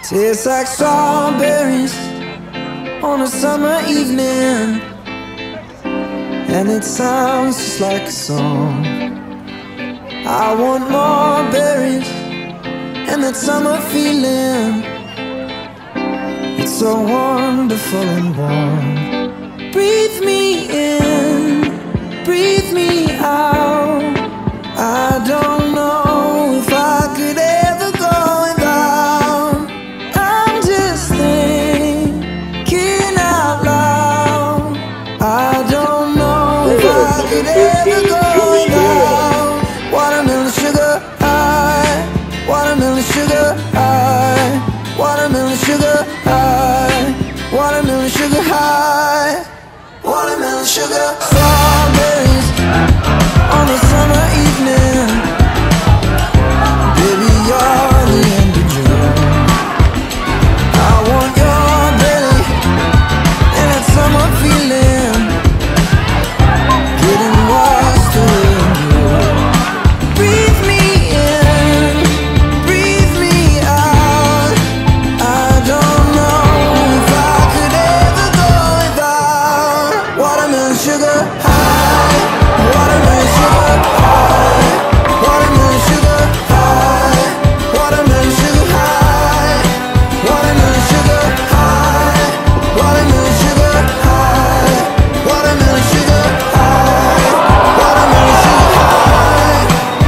Tastes like strawberries on a summer evening, and it sounds just like a song. I want more berries and that summer feeling. It's so wonderful and warm. Breathe me in, breathe me out. I don't know if I could ever go without. I'm just thinking out loud. I don't know if I could ever go without. Watermelon sugar high, watermelon sugar high, watermelon sugar high, watermelon sugar high, watermelon sugar. Strawberries on a summer evening, baby, you're the end of June. I want your belly and that summer feeling, getting washed away in you. Breathe me in, breathe me out. I don't know if I could ever go without. Watermelon sugar high, watermelon sugar high, watermelon sugar high, watermelon sugar high, watermelon sugar high, watermelon sugar high, watermelon sugar high, watermelon sugar high.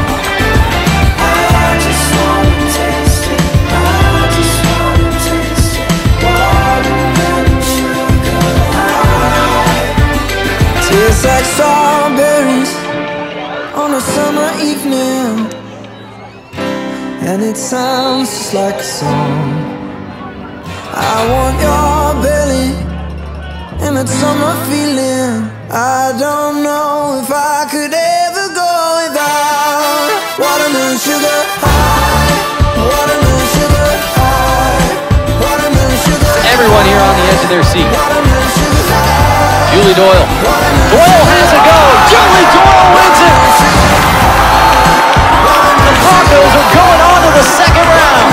I just wanna taste it, I just wanna taste it. Watermelon sugar high. Tastes like strawberries on a summer evening, and it sounds just like a song. I want your belly and that summer feeling. I don't know if I could ever go without. Watermelon sugar high, watermelon sugar high, watermelon sugar high. Everyone here on the edge of their seat. Watermelon sugar high. Julie Doyle. Doyle has a go. Julie Doyle wins it. The Broncos are going on to the second round.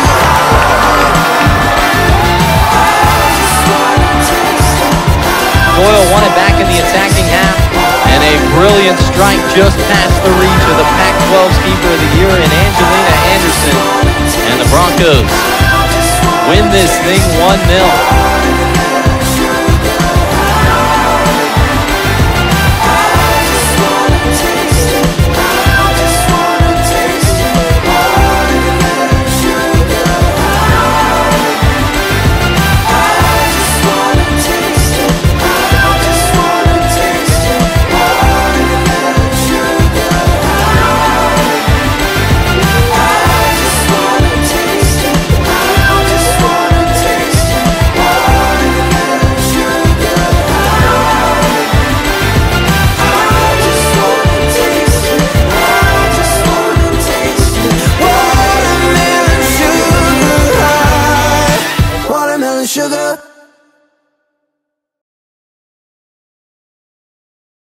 Doyle won it back in the attacking half, and a brilliant strike just past the reach of the Pac-12's Keeper of the Year in Angelina Anderson. And the Broncos win this thing 1-0.